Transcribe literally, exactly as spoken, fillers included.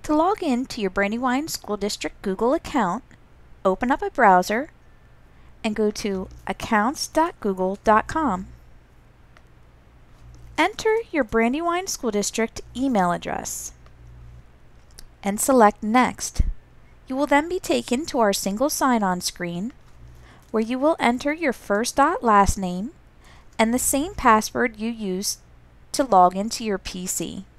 To log in to your Brandywine School District Google account, open up a browser and go to accounts dot google dot com. Enter your Brandywine School District email address and select Next. You will then be taken to our single sign-on screen where you will enter your first dot last name and the same password you used to log into your P C.